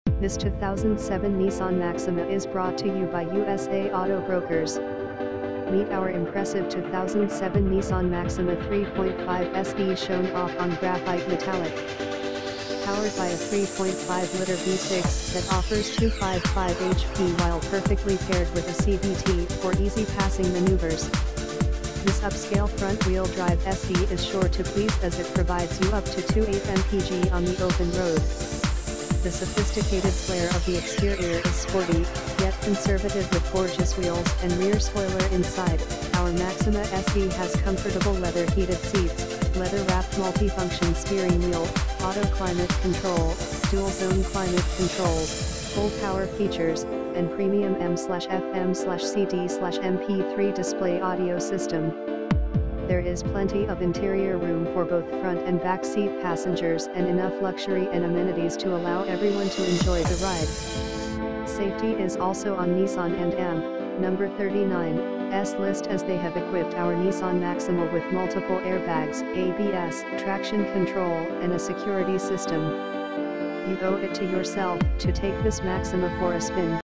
This 2007 Nissan Maxima is brought to you by USA Auto Brokers. Meet our impressive 2007 Nissan Maxima 3.5 SE shown off on graphite metallic. Powered by a 3.5-liter V6 that offers 255 HP while perfectly paired with a CVT for easy passing maneuvers. This upscale front-wheel drive SE is sure to please as it provides you up to 2.8 mpg on the open road. The sophisticated flair of the exterior is sporty, yet conservative with gorgeous wheels and rear spoiler inside. Our Maxima SE has comfortable leather heated seats, leather-wrapped multifunction steering wheel, auto climate control, dual-zone climate controls, full power features, and premium M/FM/CD/MP3 display audio system. There is plenty of interior room for both front and back seat passengers and enough luxury and amenities to allow everyone to enjoy the ride. Safety is also on Nissan and AMP, number 39's list as they have equipped our Nissan Maxima with multiple airbags, ABS, traction control, and a security system. You owe it to yourself to take this Maxima for a spin.